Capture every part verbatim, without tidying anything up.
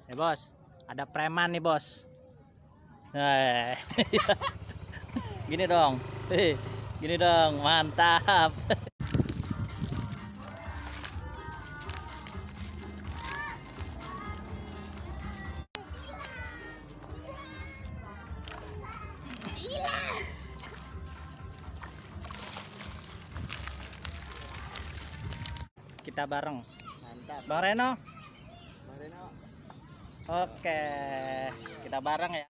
Nih bos, ada preman nih bos. Nah, gini dong, gini dong, mantap. Kita bareng. Mantap. Bang Reno. Bang Reno. Oke, kita bareng ya.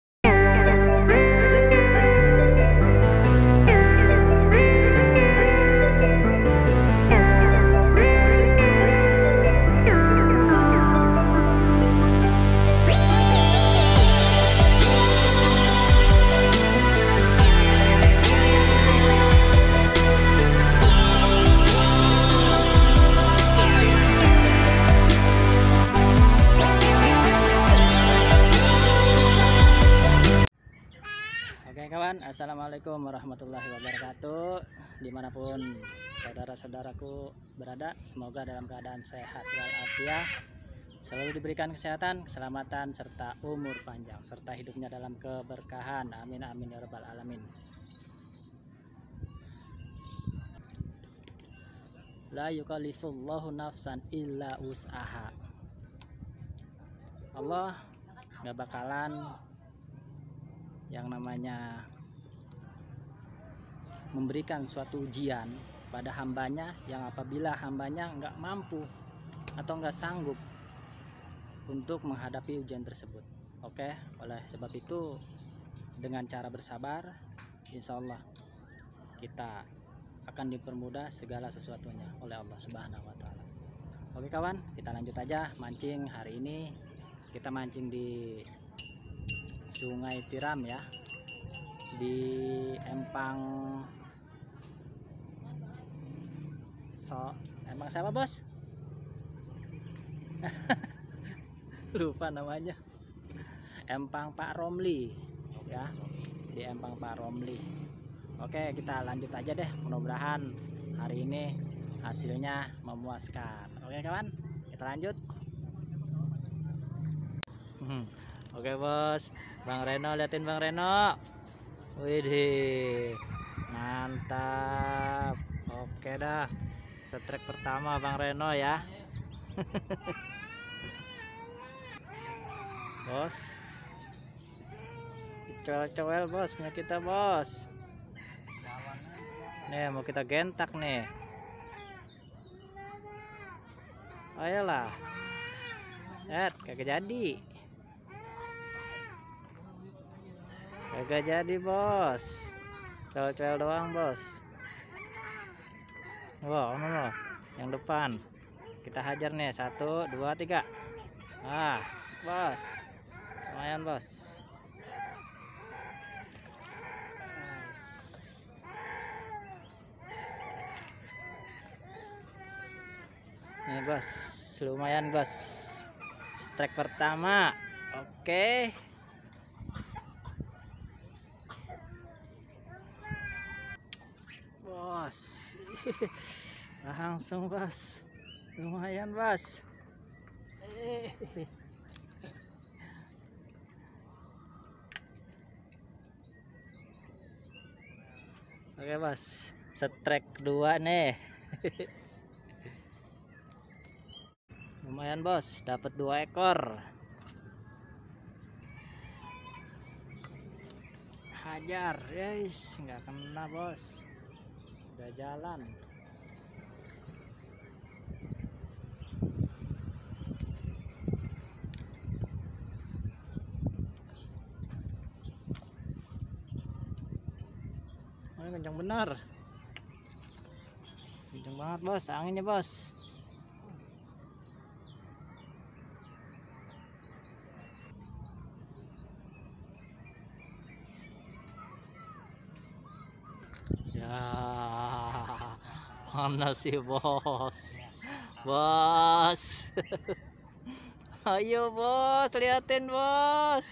Oke kawan, assalamualaikum warahmatullahi wabarakatuh. Dimanapun saudara-saudaraku berada, semoga dalam keadaan sehat walafiat, selalu diberikan kesehatan, keselamatan, serta umur panjang, serta hidupnya dalam keberkahan. Amin amin ya rabbal alamin. La yukallifullahu nafsan illa wus'aha. Allah gak bakalan yang namanya memberikan suatu ujian pada hambanya yang apabila hambanya nggak mampu atau nggak sanggup untuk menghadapi ujian tersebut. Oke, oleh sebab itu dengan cara bersabar, insya Allah kita akan dipermudah segala sesuatunya oleh Allah Subhanahu Wa Taala. Oke kawan, kita lanjut aja mancing hari ini. Kita mancing di Sungai Tiram ya, di Empang so Empang siapa bos? Lupa namanya. Empang Pak Romli ya, di Empang Pak Romli. Oke, kita lanjut aja deh, mudah-mudahan hari ini hasilnya memuaskan. Oke kawan, kita lanjut. Oke bos, Bang Reno, liatin Bang Reno. Widih, mantap. Oke dah, setrek pertama Bang Reno ya. Bos, cowel-cowel bos, punya kita bos. Nih mau kita gentak nih. Ayolah, eh kagak jadi. Kagak jadi bos, cowel-cowel doang bos. Wow, no, yang depan kita hajar nih, satu dua tiga. Ah bos, lumayan bos. Nih bos, lumayan bos, strike pertama. Oke, bos. Langsung bos, lumayan bos. Oke bos, strike dua nih. Lumayan bos, dapat dua ekor. Hajar, guys, nggak kena bos. Udah jalan. Oh, kencang benar. Kencang banget bos, anginnya bos. Ya, mana sih bos? Bos. Ayo bos, liatin bos.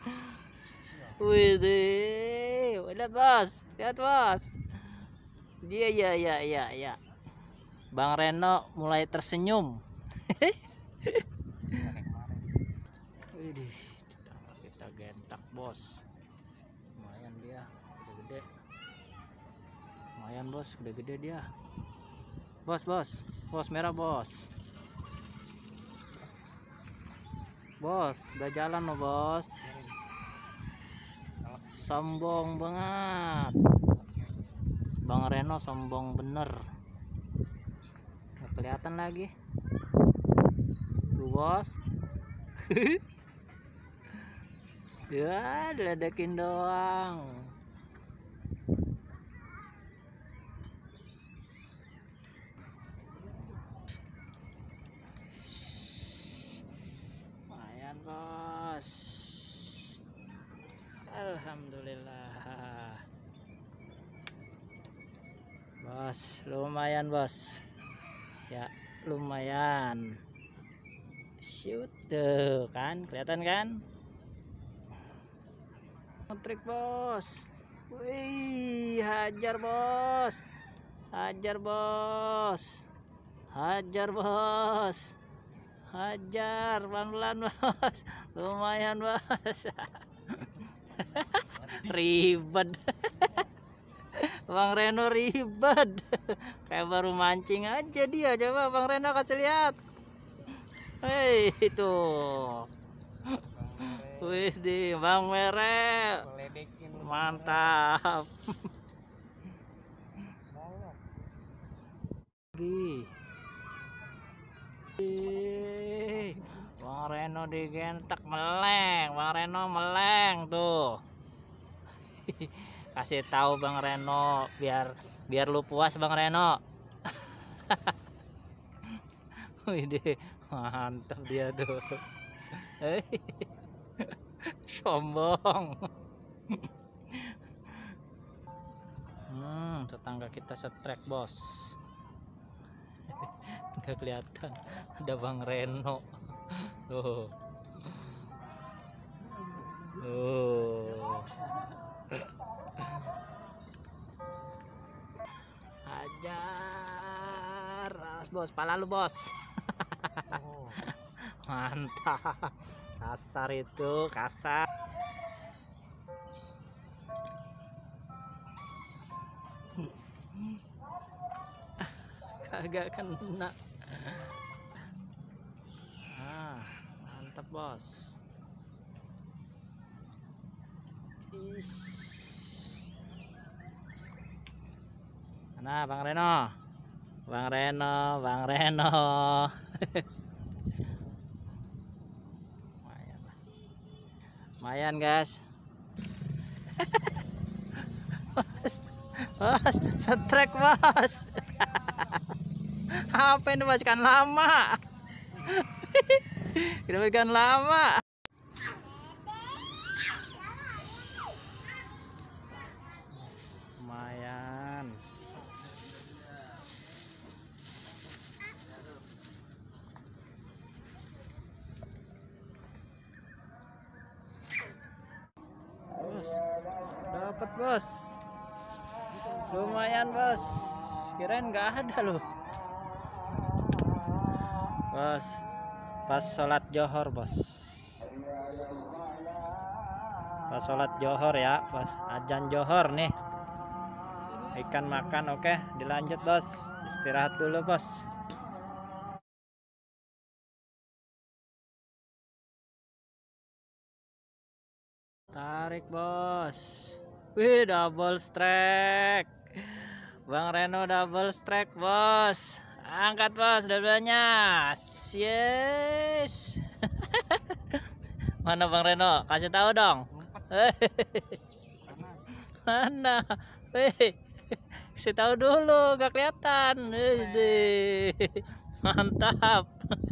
Widih, lihat bos, lihat bos. Dia ya ya ya ya. Bang Reno mulai tersenyum. Widih, tetangga kita gentak bos. Lumayan dia, udah gede. Lumayan bos, udah gede dia. Bos, bos, bos merah bos. Bos, udah jalan loh bos. Sombong banget. Bang Reno sombong bener. Gak kelihatan lagi. Tuh bos. Ya, diledekin doang. Lumayan bos. Alhamdulillah. Bos, lumayan bos. Ya, lumayan. Shoot tuh kan, kelihatan kan? Trik bos. Wih, hajar bos. Hajar bos. Hajar bos. Hajar pelan-pelan bos. Lumayan bos. Ribet. Bang Reno ribet. Kayak baru mancing aja dia. Coba Bang Reno kasih lihat. Hei, itu. Wih, di Bang Mere. Mantap. Lagi. Bang Reno digentak meleng. Bang Reno meleng tuh. Kasih tahu Bang Reno biar biar lu puas Bang Reno. Wih, mantap dia tuh. Sombong. Hmm, tetangga kita setrek bos. Nggak kelihatan ada Bang Reno. Tuh. Tuh. Hajar. Bos, pala lu bos. Mantap. Kasar itu, kasar. Kagak kena. Ah, mantap bos. Ish. Mana Bang Reno? Bang Reno, Bang Reno. Lumayan guys. Bos, bos, setrek bos. Apa ini bos, kan lama. Kita kan lama. Lumayan. Bos, dapat bos. Lumayan bos. Kirain nggak ada loh. Bos, pas sholat johor bos. Pas sholat johor ya, pas azan johor nih. Ikan makan, oke, dilanjut bos. Istirahat dulu bos. Tarik bos. Wih, double strike. Bang Reno double strike bos. Angkat bos, dua-duanya. Yes. Mana Bang Reno? Kasih tahu dong. Mana? Wih, kasih tahu dulu, gak kelihatan. Wih, mantap.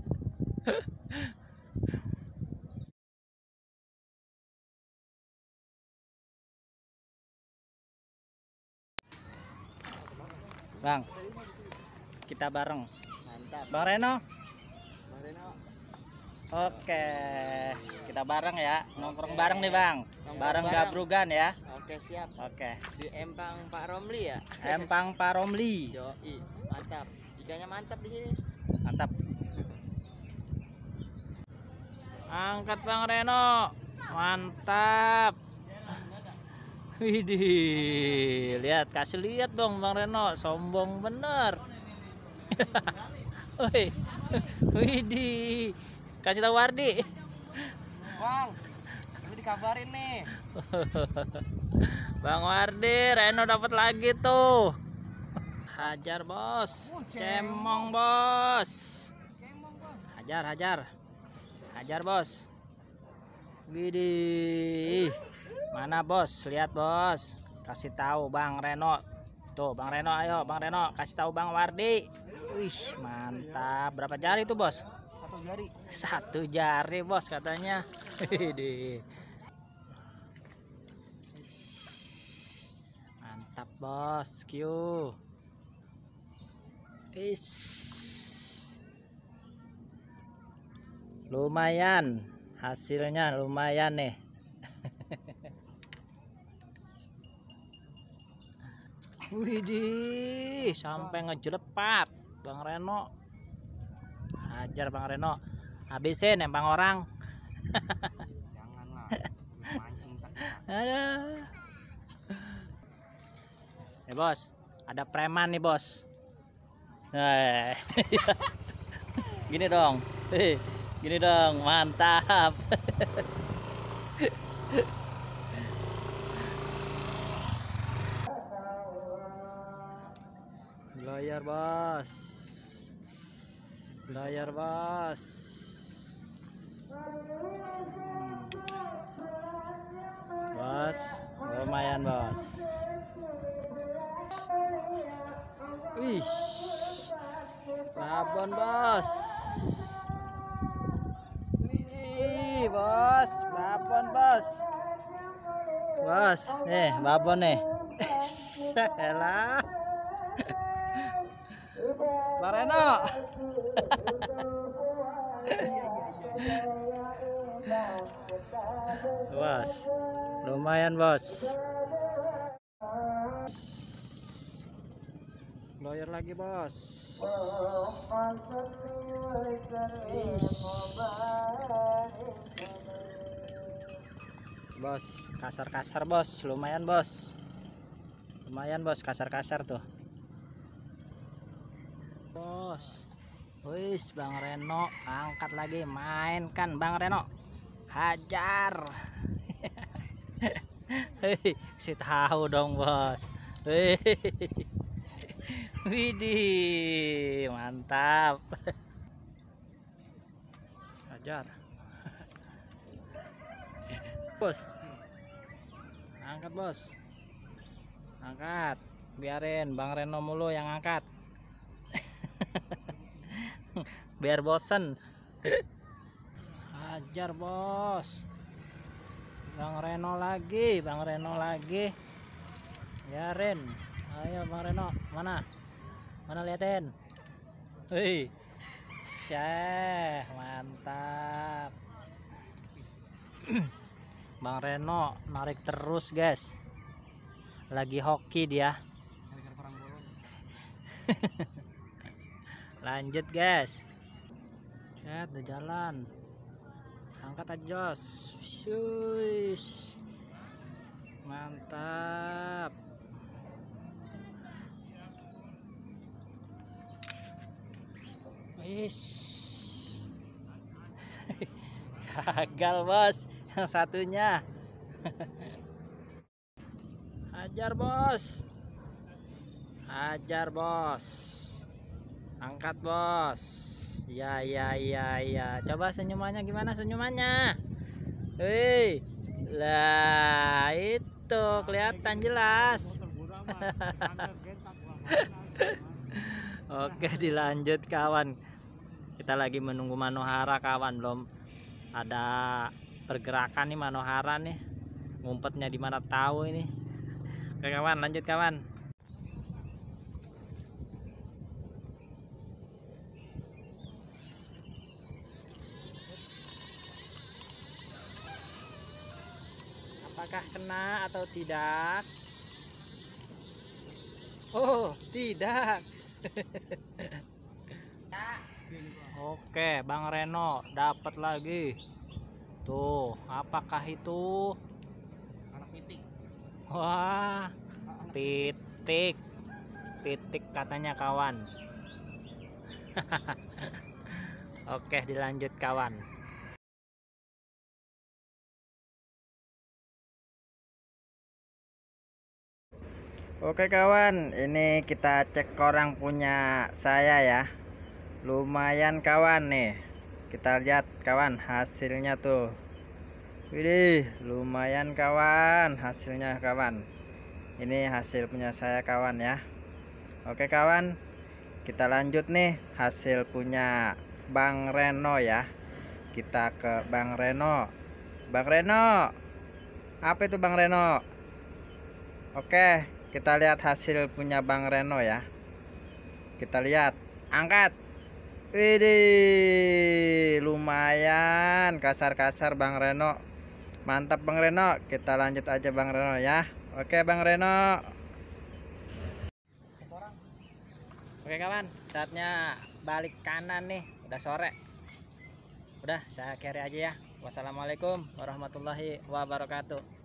Bang, kita bareng. Mantap. Bang Reno. Bang Reno. Oke, kita bareng ya. Nongkrong bareng nih Bang. Nongkrong Bareng bareng. Gabrugan ya. Oke, siap. Oke. Di Empang Pak Romli ya. Empang Pak Romli. Yoi, mantap. Ikannya mantap di sini. Mantap. Angkat Bang Reno. Mantap. Widih, lihat, kasih lihat dong Bang Reno, sombong bener. Woi, widih, kasih tahu Wardi. Bang, ini dikabarin nih. Bang Wardi, Reno dapat lagi tuh. Hajar bos, cemong bos. Hajar, hajar, hajar bos. Widih. Mana bos? Lihat bos. Kasih tahu Bang Reno. Tuh Bang Reno, ayo Bang Reno kasih tahu Bang Wardi. Wih, mantap. Berapa jari tuh bos? Satu jari. Satu jari bos katanya. Mantap bos. Q. Is. Lumayan. Hasilnya lumayan nih. Widih, sampai ngejelepat Bang Reno. Hajar Bang Reno. Habisin nempang orang. Janganlah. Mancing tak. Ada. Eh bos, ada preman nih bos. Nah, gini dong. Gini dong, mantap. Layar bos, layar bos. Bos, lumayan bos. Wih, babon bos. Wih bos, babon bos. Bos, nih babon nih. Salah. Bang Reno. Bos, lumayan bos. Lawyer lagi bos. Ish. Bos, kasar-kasar bos, lumayan bos. Lumayan bos, kasar-kasar tuh. Bos, wis Bang Reno angkat lagi, mainkan Bang Reno, hajar. Hei, si tahu dong bos. Hei, widih, mantap. Hajar, bos. Angkat bos, angkat. Biarin Bang Reno mulu yang angkat. Biar bosen. Hajar bos. Bang Reno lagi, Bang Reno lagi. Biarin. Ayo Bang Reno, mana? Mana liatin? Wih. Syah, mantap. Bang Reno narik terus, guys. Lagi hoki dia. Lanjut guys. Lihat udah jalan. Angkat aja jos. Shush. Mantap. Wis. Gagal bos. Yang satunya. Hajar bos. Hajar bos. Angkat bos. Ya ya ya ya. Coba senyumannya gimana senyumannya? Hei. Lah itu kelihatan jelas. Oke, dilanjut kawan. Kita lagi menunggu Manohara kawan, belum ada pergerakan nih Manohara nih. Ngumpetnya di mana tahu ini. Oke kawan, lanjut kawan. Apakah kena atau tidak? Oh, tidak. Oke, Bang Reno dapat lagi. Tuh, apakah itu? Anak pitik. Wah, pitik. Pitik katanya kawan. Oke, dilanjut kawan. Oke kawan, ini kita cek orang punya saya ya. Lumayan kawan nih. Kita lihat kawan hasilnya tuh. Widih, lumayan kawan hasilnya kawan. Ini hasil punya saya kawan ya. Oke kawan, kita lanjut nih hasil punya Bang Reno ya. Kita ke Bang Reno. Bang Reno, apa itu Bang Reno? Oke, kita lihat hasil punya Bang Reno ya. Kita lihat, angkat. Widih, lumayan kasar-kasar Bang Reno. Mantap Bang Reno. Kita lanjut aja Bang Reno ya. Oke Bang Reno. Oke kawan, saatnya balik kanan nih. Udah sore. Udah, saya carry aja ya. Wassalamualaikum warahmatullahi wabarakatuh.